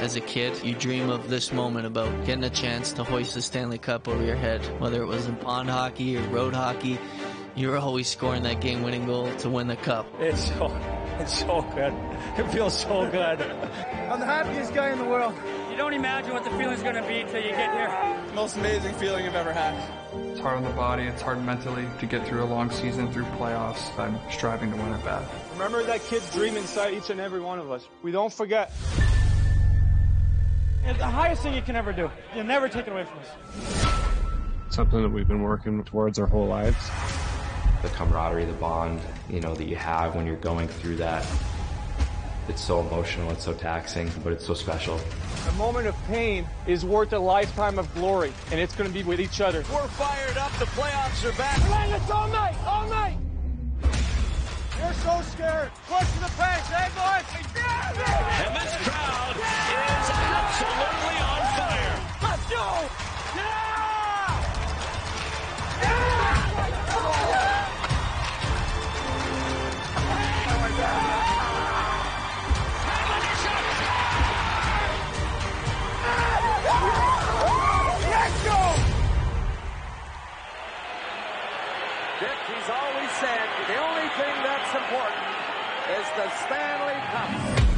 As a kid, you dream of this moment about getting a chance to hoist the Stanley Cup over your head. Whether it was in pond hockey or road hockey, you were always scoring that game-winning goal to win the cup. It's so good. It feels so good. I'm the happiest guy in the world. You don't imagine what the feeling's going to be till you get here. Most amazing feeling I've ever had. It's hard on the body, it's hard mentally to get through a long season, through playoffs. I'm striving to win it bad. Remember that kid's dream inside each and every one of us. We don't forget. It's the highest thing you can ever do. You'll never take it away from us. Something that we've been working towards our whole lives. The camaraderie, the bond, that you have when you're going through that. It's so emotional, it's so taxing, but it's so special. A moment of pain is worth a lifetime of glory, and it's going to be with each other. We're fired up. The playoffs are back. It's all night, all night. You're so scared. Push to the pace, hey boys. And this crowd is absolutely on fire. Let's go. Yeah! Dick, he's always said the only thing that's important is the Stanley Cup.